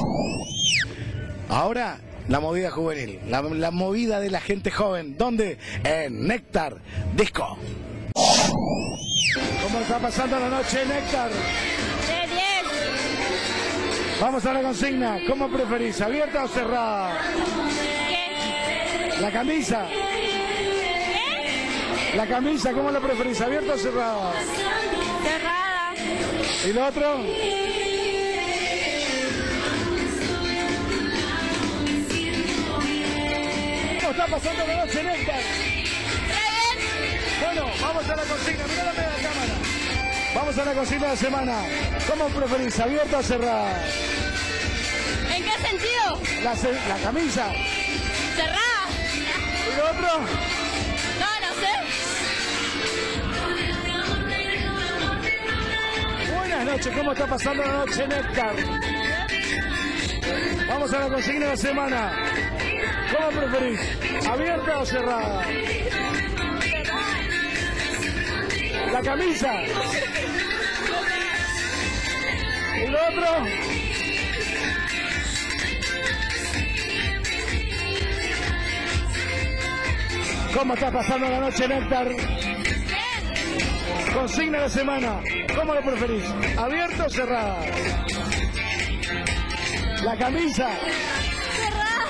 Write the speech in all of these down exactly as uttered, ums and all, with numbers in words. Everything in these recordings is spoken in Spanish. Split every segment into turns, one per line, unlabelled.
Ahora, la movida juvenil, la, la movida de la gente joven. ¿Dónde? En Néctar Disco. ¿Cómo está pasando la noche, Néctar?
De diez.
Vamos a la consigna. ¿Cómo preferís, abierta o cerrada?
¿Qué?
La camisa.
¿Qué?
La camisa, ¿cómo la preferís, abierta o cerrada?
Cerrada.
¿Y lo otro? ¿Cómo está pasando la noche, Néctar? Bueno, vamos a la consigna. Mirá la media cámara. Vamos a la consigna de la semana. ¿Cómo preferís, abierta o cerrada?
¿En qué sentido?
La, la camisa.
Cerrada.
¿Y lo otro?
No, no sé.
Buenas noches, ¿cómo está pasando la noche, Néctar? Vamos a la consigna de la semana. ¿Cómo preferís? ¿Abierta o cerrada? La camisa. ¿Y lo otro? ¿Cómo está pasando la noche, Néctar? Consigna de la semana. ¿Cómo lo preferís? ¿Abierta o cerrada? La camisa.
Cerrada.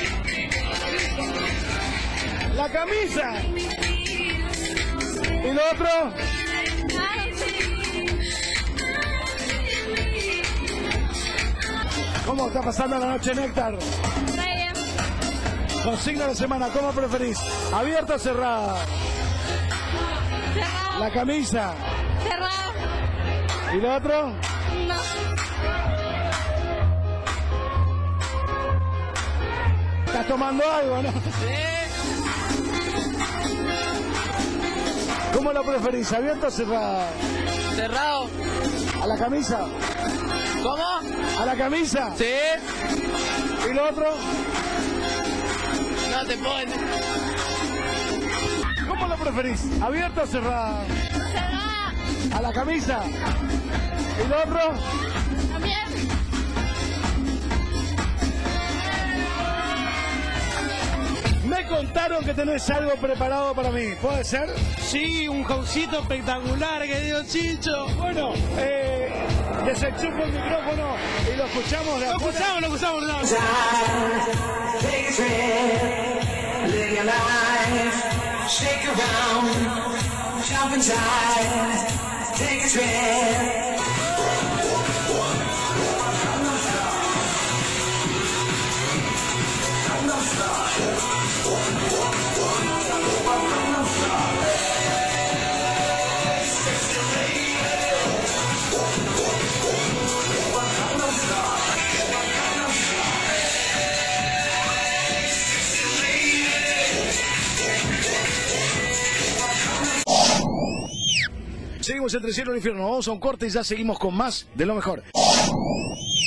La camisa. ¿Y lo otro? ¿Cómo está pasando la noche, Néctar?
Muy bien.
Consigna de la semana, ¿cómo preferís? ¿Abierta o cerrada?
Cerrada.
La camisa.
Cerrada.
¿Y lo otro?
No.
¿Estás tomando algo, no? ¿Cómo lo preferís? ¿Abierta o cerrada?
Cerrado.
¿A la camisa?
¿Cómo?
¿A la camisa?
Sí.
¿Y lo otro?
No te pones.
¿Cómo lo preferís? ¿Abierta o cerrada?
Cerrada.
¿A la camisa? ¿Y lo otro?
También.
Me contaron que tenés algo preparado para mí, ¿puede ser?
Sí, un jaucito espectacular que dio Chicho.
Bueno, eh, desenchufo el micrófono y lo escuchamos de
Lo
afuera.
escuchamos, lo escuchamos. No.
Take a trip, live your life, shake around, jump inside, take a trip.
Seguimos entre cielo y infierno, vamos a un corte y ya seguimos con más de lo mejor.